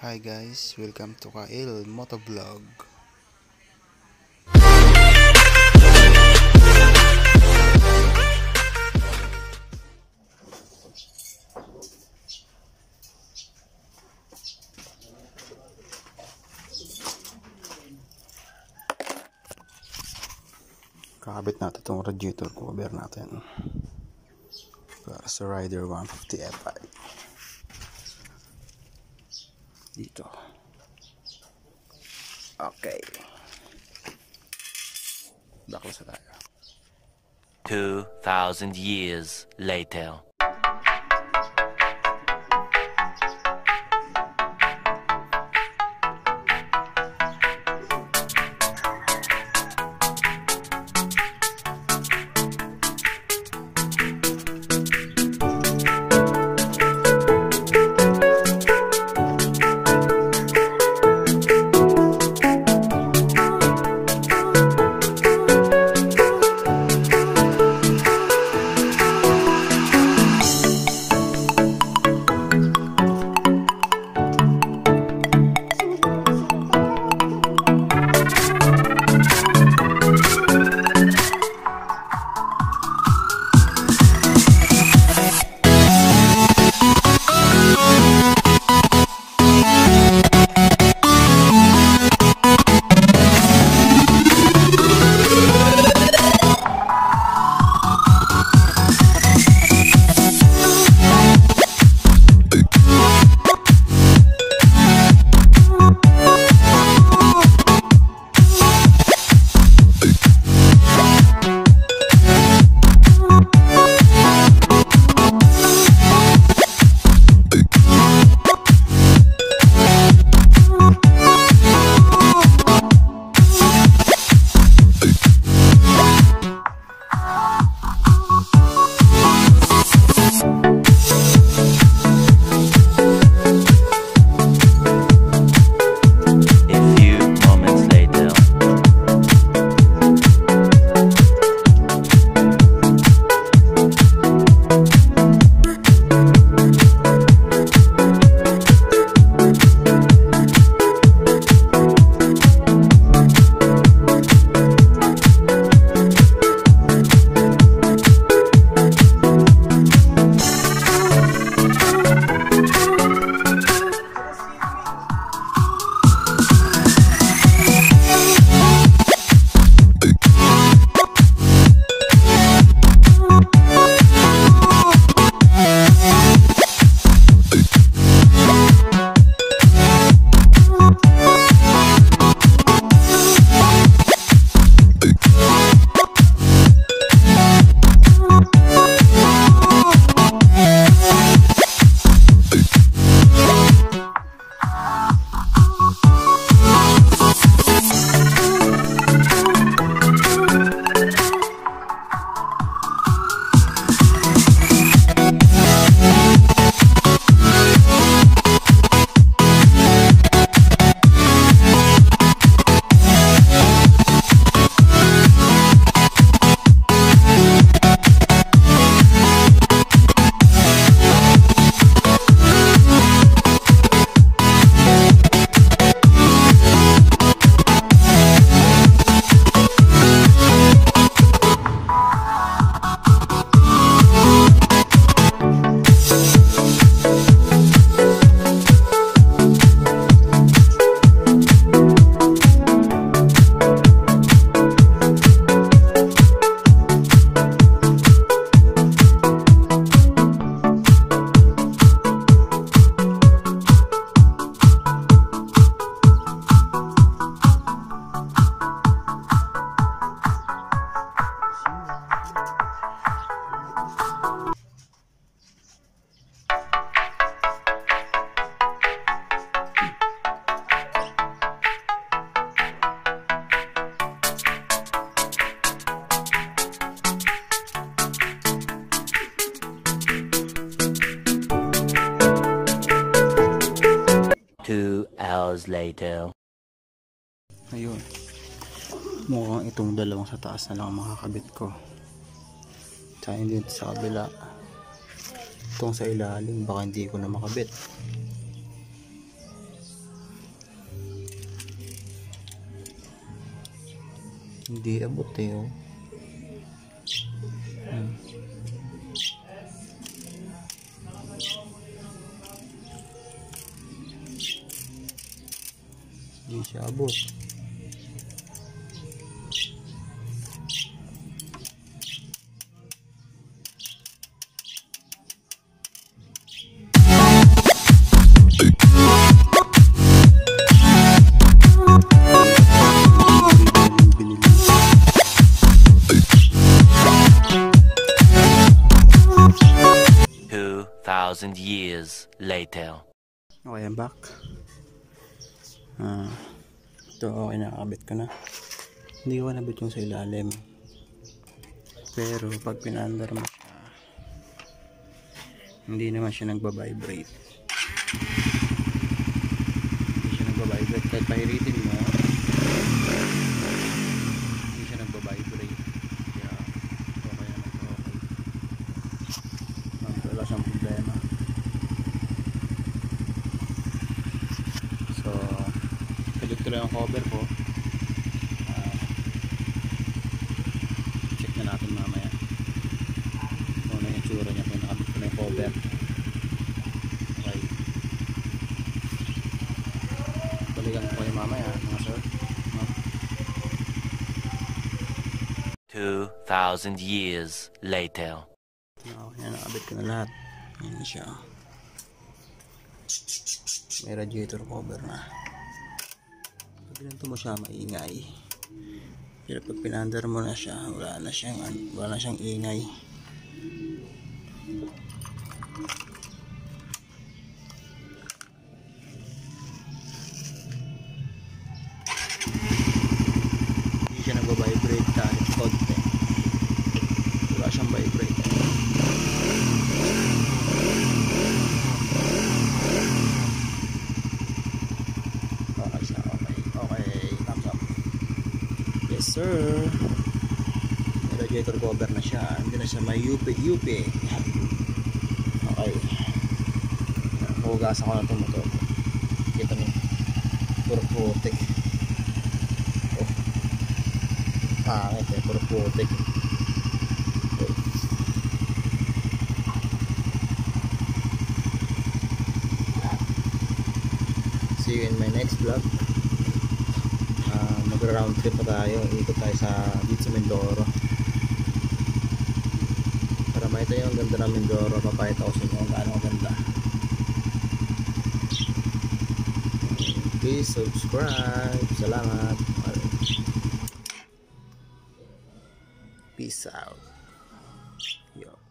Hi guys, welcome to Kail Motovlog. Kakabit natin itong radiator, cover natin para sa Rider 150 Fi dito. Okay, baklas na tayo. 2,000 years later. Hours later. Ayun, mukhang itong dalawang sa taas na lang makakabit ko. Tsaka dito sa kabila, itong sa ilalim baka hindi ko na makabit. Hindi abot eh, oh. Hindi siya abot. Thousand years later. Okay, I'm back. Ito, okay, nakakabit ko na. Hindi ko nabit yung sa ilalim. Pero pag pinandar mo siya, hindi naman siya nagbabibrate. Hindi siya nagbabibrate kahit pahiritin mo. Hindi siya nagbabibrate. Kaya okay naman ito, okay. Wala siyang problema. So, pilit ko lang yung cover ko. Check na natin mamaya kung ano yung tsura niya, kung nakabit ko na yung cover. Okay, balikan ko kayo mamaya mga sir. 2,000 years later. Okay, nakabit ko na lahat. Ayan siya, may radiator cover na. Pag ganito mo siya, maingay. Pero pag pinandar mo na siya, wala na siyang ingay. Hindi siya nagbabibrate kahit konti. Wala siyang vibrate. Okay siya, okay. Okay, thumbs up. Yes sir. May radiator cover na siya. Hindi na siya may UP. Okay. Hugasan ko na itong motor. Kita niyo. Puro putik. Oh. Pangit eh. Puro putik. Okay. See you in my next vlog. Mag-round trip pa tayo. Ikot tayo dito sa Mindoro. Para makita nyo ang ganda ng Mindoro. Papakita ko sa inyo kung gaano ganda. Please subscribe. Salamat. Peace out. Yo.